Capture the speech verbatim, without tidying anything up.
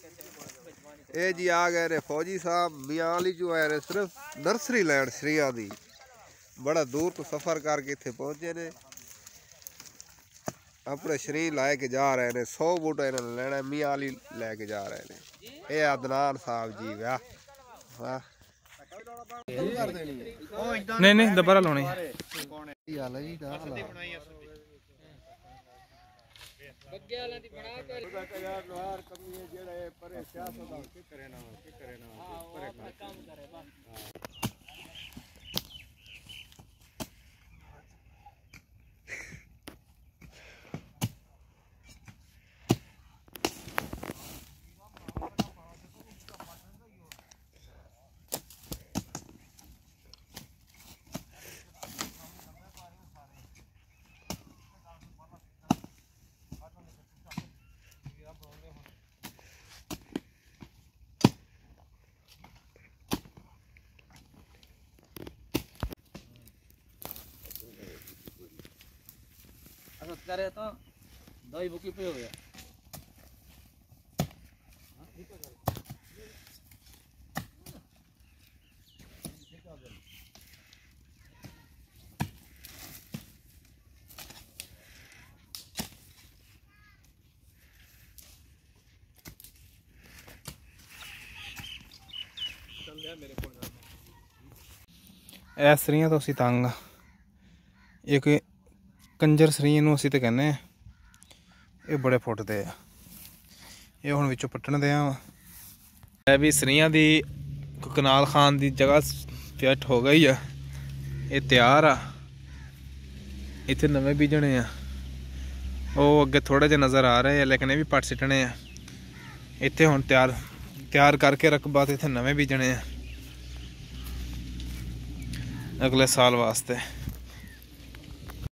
ये जी आ गए ने फौजी साहब मियां अली जो आए ने सिर्फ नर्सरी लैंड श्रिया दी बड़ा दूर तो सफ़र करके इत्थे पहुंचे ने अपने शरीर लाए के जा रहे ने सौ बूटा इन्होंने लेना मियां अली लैके जा रहे ने ये अदनान साहब जी वाह वाह नहीं नहीं दोबारा लाउणी ਬੱਗੇ ਵਾਲਿਆਂ ਦੀ ਬਣਾ ਕੇ ਉਹਦਾ ਕਿ ਯਾਰ ਲੋਹਾਰ ਕਮੀ ਹੈ ਜਿਹੜਾ ਇਹ ਪਰੇ ਸਿਆਸਤ ਦਾ ਕੀ ਕਰੇ ਨਾ ਕੀ ਕਰੇ ਨਾ ਪਰੇ ਕੰਮ ਕਰੇ ਬਸ करे तो दही बुकी पे हो गया ਇਹ ਸਰੀਆਂ ਤੋਂ ਅਸੀਂ ਤੰਗ ਇੱਕ ਕੰਜਰ ਸਰੀਂ ਨੂੰ ਅਸੀਂ ਤੇ ਕਹਿੰਦੇ ਆ ਇਹ ਬੜੇ ਫੁੱਟਦੇ ਆ ਇਹ ਹੁਣ ਵਿੱਚੋਂ ਪੱਟਣ ਦੇ ਆ ਇਹ ਵੀ ਸਰੀਆਂ ਦੀ ਕਨਾਲ ਖਾਨ ਦੀ ਜਗ੍ਹਾ ਫਿੱਟ ਹੋ ਗਈ ਆ ਇਹ ਤਿਆਰ ਆ ਇੱਥੇ ਨਵੇਂ ਬੀਜਣੇ ਆ ਉਹ ਅੱਗੇ ਥੋੜੇ ਜਿਹਾ ਨਜ਼ਰ ਆ ਰਹੇ ਆ ਲੇਕਿਨ ਇਹ ਵੀ ਪੱਟ ਸਿੱਟਣੇ ਆ ਇੱਥੇ ਹੁਣ ਤਿਆਰ ਤਿਆਰ ਕਰਕੇ ਰਕਬਾ ਤੇ ਇੱਥੇ ਨਵੇਂ ਬੀਜਣੇ ਆ ਅਗਲੇ ਸਾਲ ਵਾਸਤੇ।